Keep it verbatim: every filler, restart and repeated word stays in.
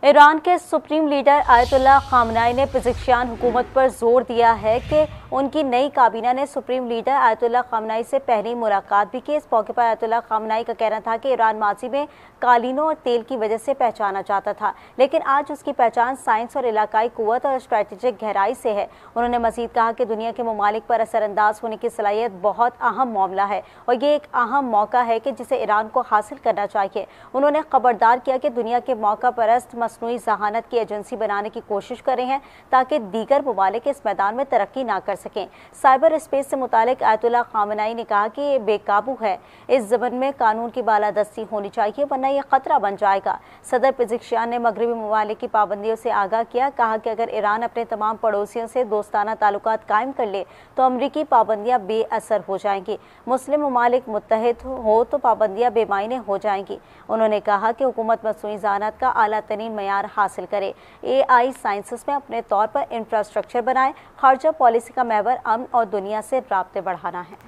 Iran के supreme leader Ayatollah खामनाई ने पज़ेश्कियान हुकूमत पर जोर दिया है कि उनकी नई काबीना ने सुप्रीम लीडर आयतुल्लाह खामनाई से पहली मुलाकात भी की। इस मौके पर आयतुल्लाह खामनाई का कहना था कि ईरान माजी में कालीनों और तेल की वजह से पहचाना जाता था, लेकिन आज उसकी पहचान साइंस और इलाकाई कुव्वत और स्ट्रेटेजिक गहराई से है। उन्होंने मजीद कहा कि दुनिया के ममालिक पर असरअंदाज होने की सलाहियत बहुत अहम मामला है और ये एक अहम मौका है कि जिसे ईरान को हासिल करना चाहिए। उन्होंने खबरदार किया कि दुनिया के मौका परस्त मसनूई जहानत की एजेंसी बनाने की कोशिश कर रहे हैं ताकि दीगर ममालिक इस मैदान में तरक्की ना कर सकें। साइबर स्पेस से मुतालिक आयतुल्लाह खामनाई ने कहा कि ये बेकाबू है, इस ज़मन में कानून की बालादस्ती होनी चाहिए वरना यह खतरा बन जाएगा। सदर पज़ेश्कियान ने मगरबी ममालिक की पाबंदियों से आगाह किया, कहा कि अगर ईरान अपने तमाम पड़ोसियों से दोस्ताना ताल्लुकात कायम कर ले तो अमरीकी पाबंदियां बेअसर हो जाएंगी। मुस्लिम ममालिक मुत्तहिद हो तो पाबंदियां बेमायने हो जाएंगी। उन्होंने कहा कि हुकूमत मसनूई ज़हानत का आला तरीन मयार हासिल करे, ए आई साइंसेस में अपने तौर पर इंफ्रास्ट्रक्चर बनाए, खारजा पॉलिसी का महवर अमन और दुनिया से राब्ते बढ़ाना है।